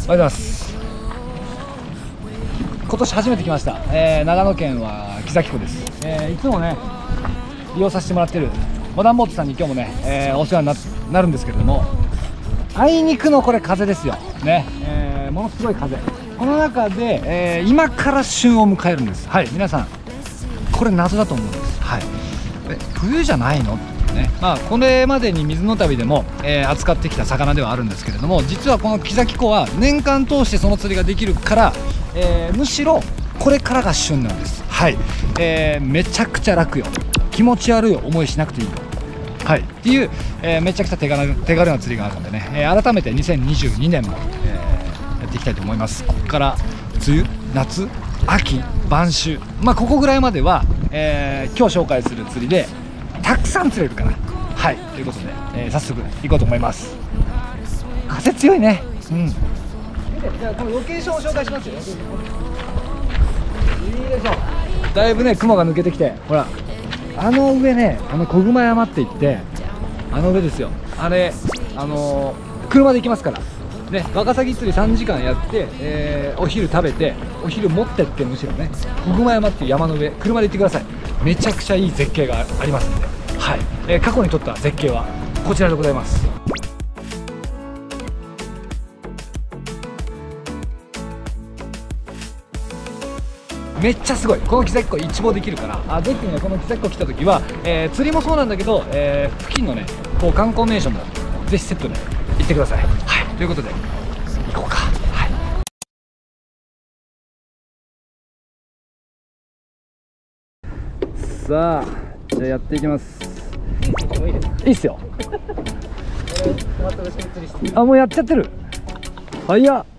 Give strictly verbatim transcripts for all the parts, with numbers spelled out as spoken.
ございます。今年初めて来ました、えー、長野県は木崎湖です。えー、いつもね利用させてもらってるモダンボートさんに今日もね、えー、お世話に な, なるんですけれども、あいにくのこれ風ですよね、えー、ものすごい風。この中で、えー、今から旬を迎えるんです。はい、皆さんこれ謎だと思うんです。はい、え冬じゃないのってね、まあ、これまでに水の旅でも、えー、扱ってきた魚ではあるんですけれども、実はこの木崎湖は年間通してその釣りができるから、えー、むしろこれからが旬なんです。はい、えー、めちゃくちゃ楽よ。気持ち悪い思いしなくていいよ。はい、っていう、えー、めちゃくちゃ手軽手軽な釣りがあるんでね、えー、改めてにせんにじゅうにねんも、えー、やっていきたいと思います。ここから梅雨、夏、秋、晩秋、まあここぐらいまでは、えー、今日紹介する釣りでたくさん釣れるかな。はい、ということで、えー、早速行こうと思います。風強いね。うん。じゃあこのロケーションを紹介しますよ。いいでしょう。だいぶね雲が抜けてきて、ほらあの上ね、あの小熊山って言って、あの上ですよ。あれあのー、車で行きますからね。ワカサギ釣りさんじかんやって、えー、お昼食べて、お昼持ってって、むしろね小熊山っていう山の上車で行ってください。めちゃくちゃいい絶景がありますんで、はい、えー、過去に撮った絶景はこちらでございます。めっちゃすごい。この木崎湖一望できるから、あぜひねこの木崎湖来た時は、えー、釣りもそうなんだけど、えー、付近のねこう観光名所もぜひセットで行ってください。はい、ということで行こうか。はい、さあじゃあやっていきます。いいっすよ。あ、もうやっちゃってる。早っ。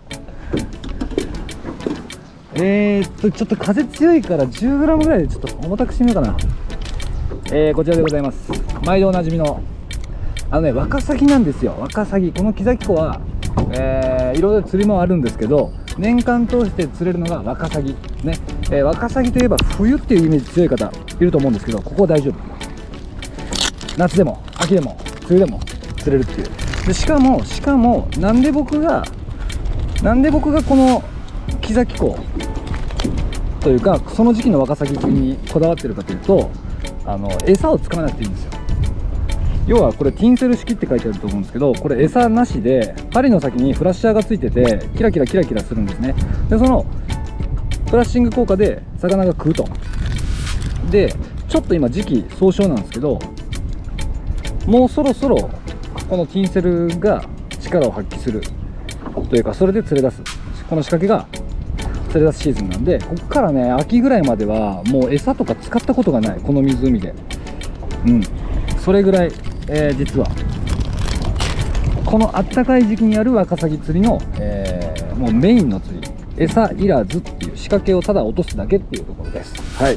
えーっとちょっと風強いから じゅうグラム ぐらいでちょっと重たくしてみようかな。えー、こちらでございます。毎度おなじみのあのねワカサギなんですよ。ワカサギ、この木崎湖は、えー、いろいろ釣りもあるんですけど、年間通して釣れるのがワカサギね。えー、ワカサギといえば冬っていうイメージ強い方いると思うんですけど、ここは大丈夫。夏でも秋でも梅雨でも釣れるっていう。でしかもしかもなんで僕がなんで僕がこの木崎湖というかその時期のワカサギ釣りにこだわってるかというと、あの餌を使わなくていいんですよ。要はこれティンセル式って書いてあると思うんですけど、これ餌なしで針の先にフラッシャーがついててキラキラキラキラするんですね。でそのフラッシング効果で魚が食うと。でちょっと今時期尚早なんですけど、もうそろそろこのティンセルが力を発揮するというか、それで釣れ出す、この仕掛けが釣れ出すシーズンなんで、ここからね秋ぐらいまではもう餌とか使ったことがない、この湖で。うん、それぐらい、えー、実はこのあったかい時期にやるワカサギ釣りの、えー、もうメインの釣り、餌いらずっていう仕掛けをただ落とすだけっていうところです。はい、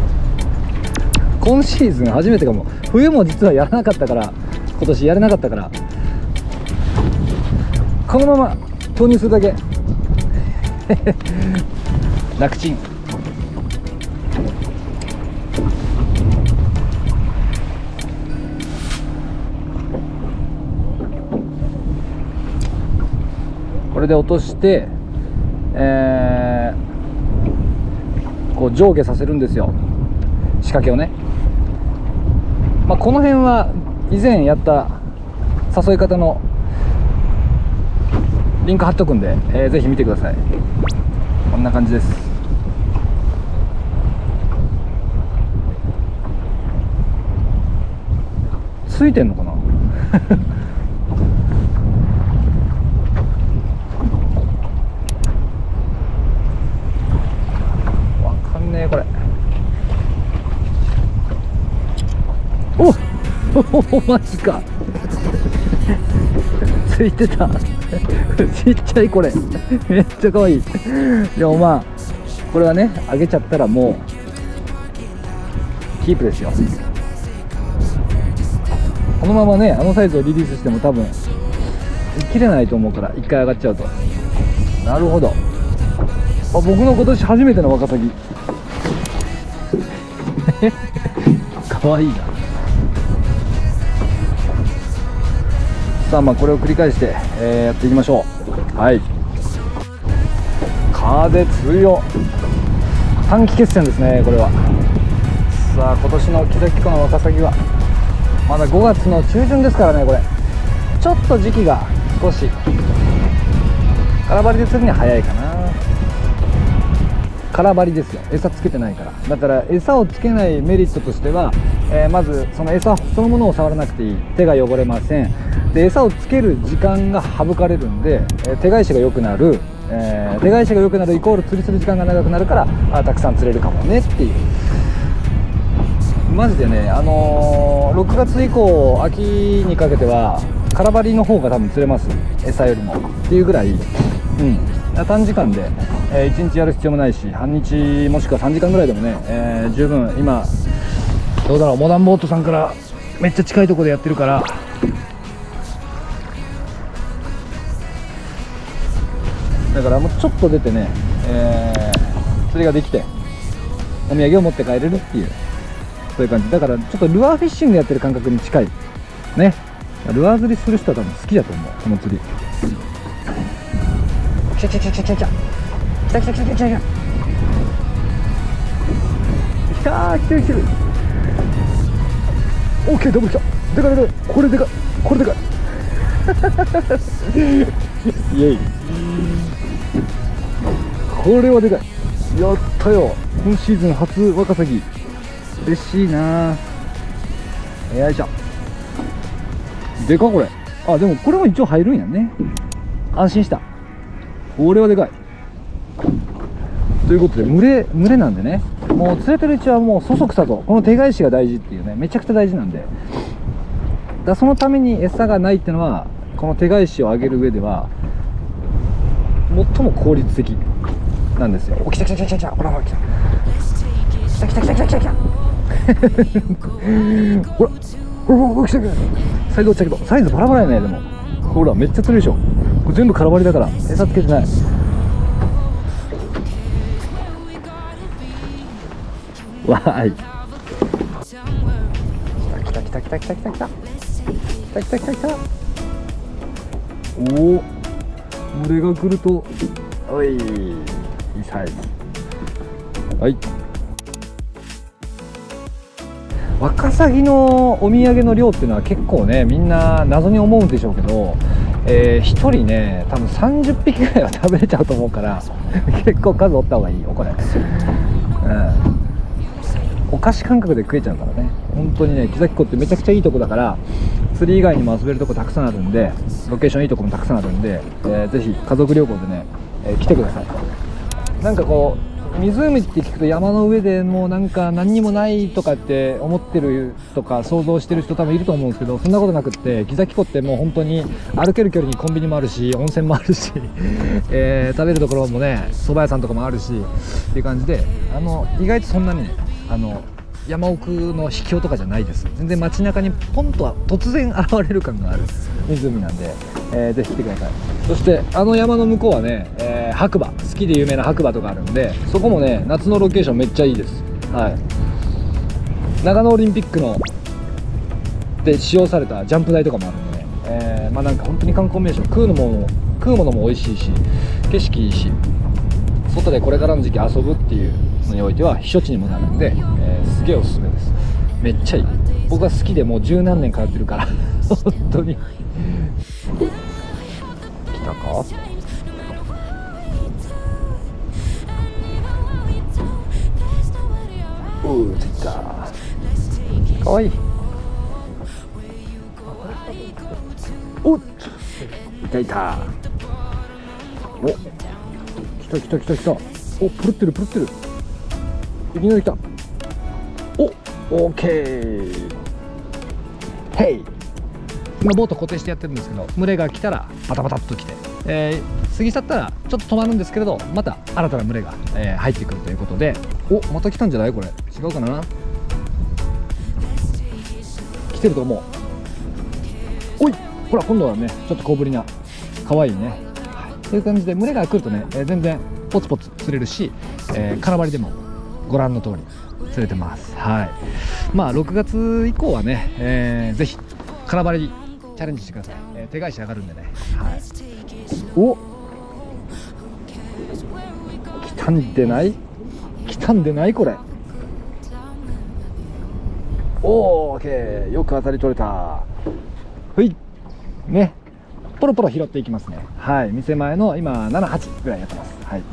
今シーズン初めてかも。冬も実はやらなかったから、今年やれなかったから、このまま投入するだけ楽ちん。これで落として、えー、こう上下させるんですよ、仕掛けをね。まあ、この辺は以前やった誘い方のリンク貼っとくんで、えー、ぜひ見てください。こんな感じです。ついてんのかなわかんねえこれ。おおマジかついてたちっちゃいこれめっちゃかわいい。でもまあこれはねあげちゃったらもうキープですよ。このままねあのサイズをリリースしても多分切れないと思うから、一回上がっちゃうと。なるほど。あ、僕の今年初めてのワカサギかわいいな。さあまあこれを繰り返して、えー、やっていきましょう。はい。 風強っ。短期決戦ですねこれは。さあ今年の木崎湖のワカサギはまだごがつの中旬ですからね。これちょっと時期が少し空張りでするには早いかな。空張りですよ、餌つけてないから。だから餌をつけないメリットとしては、えー、まずその餌そのものを触らなくていい、手が汚れません。で餌をつける時間が省かれるんで、えー、手返しが良くなる、えー、手返しが良くなるイコール釣りする時間が長くなるから、あたくさん釣れるかもねっていう。マジでね、あのー、ろくがつ以降秋にかけては空張りの方が多分釣れます、餌よりもっていうぐらい、うん、短時間で、えー、いちにちやる必要もないし、半日もしくはさんじかんぐらいでもね、えー、十分。今どうだろう、モダンボートさんからめっちゃ近いところでやってるから、だからもうちょっと出てね、えー、釣りができてお土産を持って帰れるっていう、そういう感じだから、ちょっとルアーフィッシングやってる感覚に近いね。ルアー釣りする人は多分好きだと思う、この釣り。来た来た来た来た来た来た来た来た来た来た来た来てる来てる。オッケー、ダブル来た。でかいでかい、これでかい、これでかいイエイ、これはでかい。やったよ、今シーズン初ワカサギ。嬉しいな。よいしょ、でかこれ。あ、でもこれも一応入るんやね。安心した。これはでかい。ということで群れ群れなんでね、もう釣れてるうちはもうそそくさとこの手返しが大事っていうね、めちゃくちゃ大事なんで、だそのために餌がないっていうのは、この手返しを上げる上では最も効率的なんですよ。お、来た来た来た来た来た、ほらほら来た来た来た来た来た来た来たほらほらほら来た来た。サイズ落ちたけどサイズバラバラやね。でもほらめっちゃ釣れるでしょ。これ全部空張りだから餌つけてない。わーい、来た来た来た来た来た来た来た来た来た来た。おお、群れが来ると、おい、いいサイズ。はい、ワカサギのお土産の量っていうのは結構ね、みんな謎に思うんでしょうけど、えー、ひとりね多分さんじゅっぴきぐらいは食べれちゃうと思うから結構数おった方がいいよこれ。うん、お菓子感覚で食えちゃうからね。本当にね、木崎湖ってめちゃくちゃいいとこだから、釣り以外にも遊べるとこたくさんあるんで、ロケーションいいとこもたくさんあるんで、えー、ぜひ家族旅行でね、えー、来てください。なんかこう湖って聞くと山の上でもうなんか何にもないとかって思ってるとか想像してる人多分いると思うんですけど、そんなことなくって、木崎湖ってもう本当に歩ける距離にコンビニもあるし、温泉もあるし、えー、食べるところもね、蕎麦屋さんとかもあるしっていう感じで、あの意外とそんなにね、あの山奥の秘境とかじゃないです。全然街中にポンとは突然現れる感がある湖なんで、えー、ぜひ来てください。そしてあの山の向こうはね、えー、白馬、スキーで有名な白馬とかあるんで、そこもね夏のロケーションめっちゃいいです。はい、長野オリンピックので使用されたジャンプ台とかもあるんでね、えー、まあなんか本当に観光名所、食うのも食うものも美味しいし、景色いいし、外でこれからの時期遊ぶっていうのにおいては避暑地にもなるんで、えー、すげえおすすめです。めっちゃいい。僕は好きでもう十何年通ってるから本当に。来たか。おう、ついた。かわいい。おっ、いたいた。お、来た来た来た来た。お、プルってるプルってる。いきなり来た。お、オーケー。ヘイ。今ボート固定してやってるんですけど、群れが来たらパタパタっと来て、えー、過ぎ去ったらちょっと止まるんですけれど、また新たな群れが、えー、入ってくるということで、お、また来たんじゃないこれ。違うかな。来てると思う。おい、ほら今度はねちょっと小ぶりな可愛いね、はい、という感じで群れが来るとね、えー、全然ポツポツ釣れるし、えー、空張りでもご覧の通り釣れてます。はい、まあろくがつ以降はね、えー、ぜひ空張りチャレンジしてください。えー、手返し上がるんでね。はい、お、 たんでない来たんでないこれ。オーケー、よく当たり取れた。ふいね、ポロポロ拾っていきますね。はい、店前の今なな、はちぐらいやってます。はい、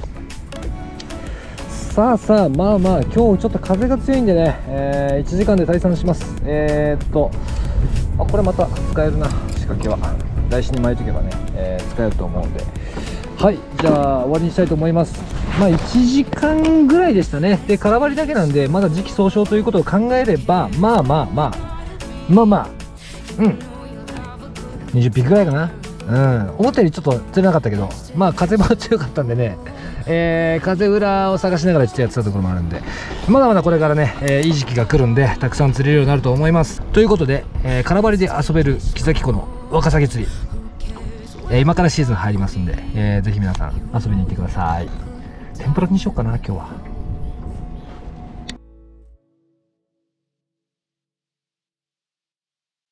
さあさあ、まあまあ今日ちょっと風が強いんでね、えー、いちじかんで退散します。えー、っとあ、これまた使えるな、仕掛けは台紙に巻いとけばね、えー、使えると思うんで、はい、じゃあ終わりにしたいと思います。まあいちじかんぐらいでしたね。で空張りだけなんでまだ時期尚早ということを考えれば、まあまあまあまあまあうんにじゅっぴきぐらいかな。うん、思ったよりちょっと釣れなかったけど、まあ風も強かったんでね、えー、風裏を探しながらちょっとやってたところもあるんで、まだまだこれからね、えー、いい時期が来るんでたくさん釣れるようになると思います。ということで、えー、空張りで遊べる木崎湖のワカサギ釣り、えー、今からシーズン入りますんで、えー、ぜひ皆さん遊びに行ってください。天ぷらにしようかな今日は。